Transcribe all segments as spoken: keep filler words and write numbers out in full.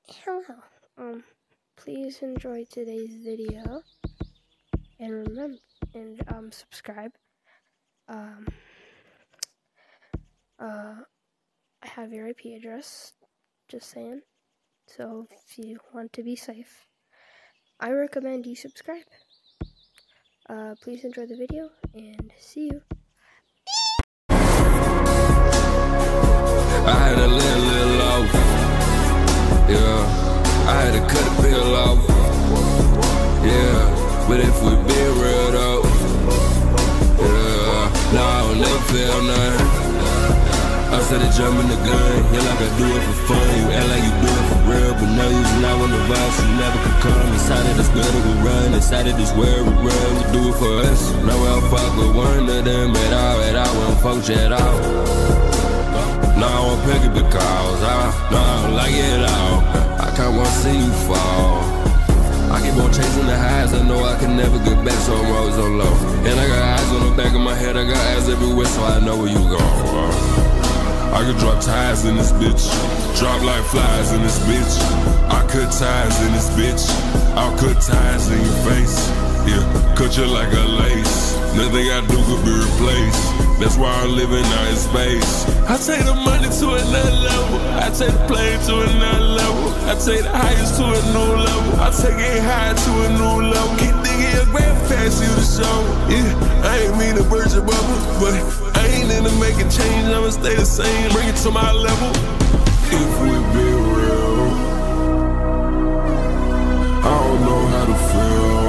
Hello. Um, please enjoy today's video, and remember, and um, subscribe. Um, uh, I have your I P address. Just saying. So if you want to be safe, I recommend you subscribe. Uh, please enjoy the video, and see you. I had to lay a little off, yeah. I had to cut a bill off, yeah. But if we be real though, yeah. Nah, I don't never feel nothing. I said to jump in the gun, yeah, like I do it for fun. You act like you do it for real, but no, you're not on the vibe, so you never could come. Inside of this building we run, inside of this world we run. We do it for us, no I'll fuck with one of them at all, at all, we don't fuck you at all. No, I won't pick it because I, no, I don't like it at all. I can't want to see you fall. I keep on chasing the highs, I know I can never get back, so I'm always on low. And I got eyes on the back of my head, I got eyes everywhere, so I know where you going. I could drop ties in this bitch, drop like flies in this bitch. I cut ties in this bitch, I'll cut ties in your face. Yeah, cut you like a lace. Nothing I do could be replaced. That's why I'm living out in space. I take the money to another level. I take the plane to another level. I take the highest to a new level. I take it high to a new level. Keep thinking your grandparents you the show. Yeah, I ain't mean to burst your bubble, but I ain't into making change. I'ma stay the same, bring it to my level. If we be real, I don't know how to feel.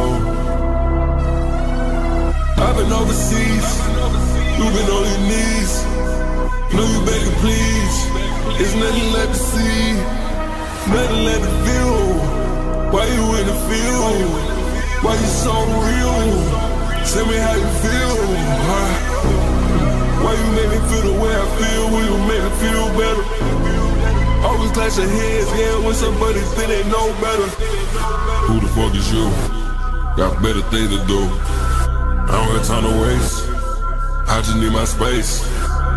I've been overseas, you've been on your knees. Know you begging please. It's nothing left to see, nothing left to feel. Why you in the field? Why you so real? Tell me how you feel, huh? Why you make me feel the way I feel? Will you make me feel better? Always clash your heads, yeah, when somebody think they know better. Who the fuck is you? Got better things to do. I don't got time to waste, I just need my space.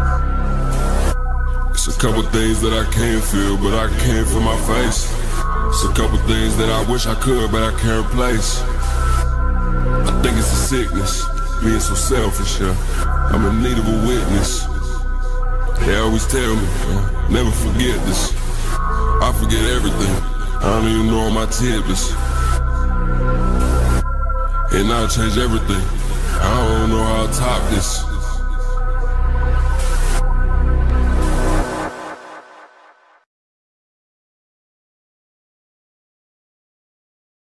It's a couple things that I can't feel, but I can't feel my face. It's a couple things that I wish I could, but I can't replace. I think it's a sickness, being so selfish, yeah. I'm in need of a witness. They always tell me, never forget this. I forget everything, I don't even know my tidbits. And I'll change everything, I don't know how to top this.